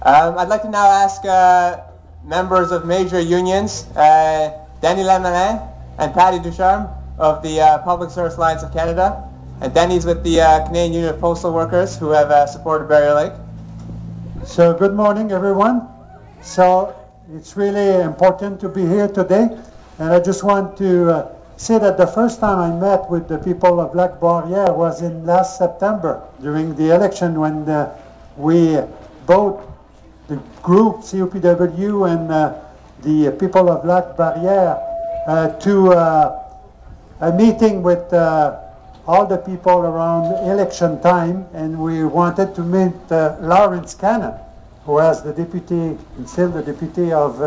I'd like to now ask members of major unions, Danny Lemelin and Patty Ducharme of the Public Service Alliance of Canada. And Danny's with the Canadian Union of Postal Workers, who have supported Barrier Lake. So good morning, everyone. So it's really important to be here today. And I just want to say that the first time I met with the people of Lac-Barrière was in last September during the election when we both, the group CUPW and the people of Lac-Barrière to a meeting with all the people around election time, and we wanted to meet Lawrence Cannon, who was the deputy, and still the deputy of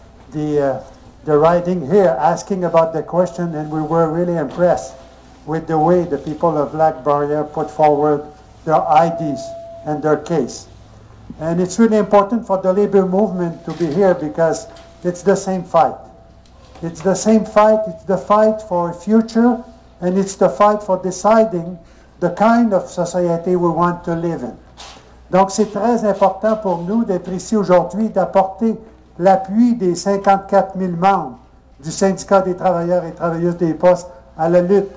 the riding here, asking about the question, and we were really impressed with the way the people of Lac-Barrière put forward their IDs and their case. And it's really important for the labor movement to be here because it's the same fight. It's the same fight, it's the fight for a future, and it's the fight for deciding the kind of society we want to live in. Donc c'est très important pour nous d'être ici aujourd'hui, d'apporter l'appui des 54 000 membres du syndicat des travailleurs et travailleuses des postes à la lutte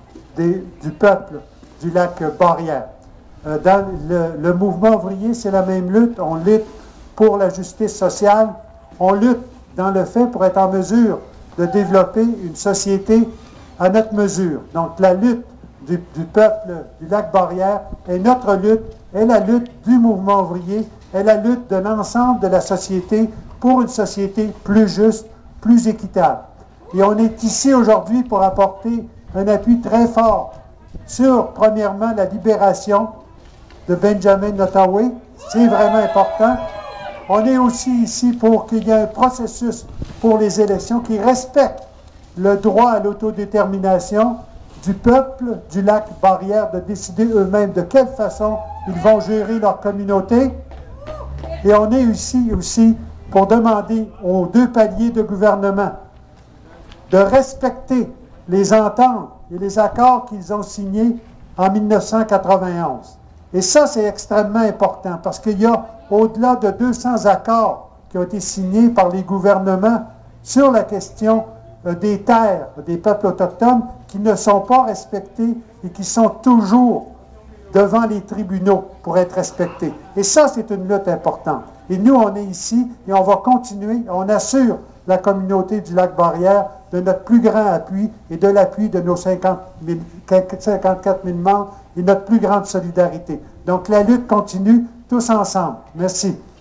du peuple du Lac-Barrière. Dans le mouvement ouvrier, c'est la même lutte. On lutte pour la justice sociale. On lutte dans le fait pour être en mesure de développer une société à notre mesure. Donc la lutte du peuple du Lac-Barrière est notre lutte, est la lutte du mouvement ouvrier, est la lutte de l'ensemble de la société pour une société plus juste, plus équitable. Et on est ici aujourd'hui pour apporter un appui très fort sur, premièrement, la libération de Benjamin Nottaway. C'est vraiment important. On est aussi ici pour qu'il y ait un processus pour les élections qui respecte le droit à l'autodétermination du peuple du Lac-Barrière de décider eux-mêmes de quelle façon ils vont gérer leur communauté. Et on est ici aussi pour demander aux deux paliers de gouvernement de respecter les ententes et les accords qu'ils ont signés en 1991. Et ça, c'est extrêmement important parce qu'il y a au-delà de 200 accords qui ont été signés par les gouvernements sur la question des terres des peuples autochtones qui ne sont pas respectés et qui sont toujours devant les tribunaux pour être respectés. Et ça, c'est une lutte importante. Et nous, on est ici et on va continuer. On assure la communauté du Lac-Barrière de notre plus grand appui et de l'appui de nos 54 000 membres et notre plus grande solidarité. Donc la lutte continue tous ensemble. Merci.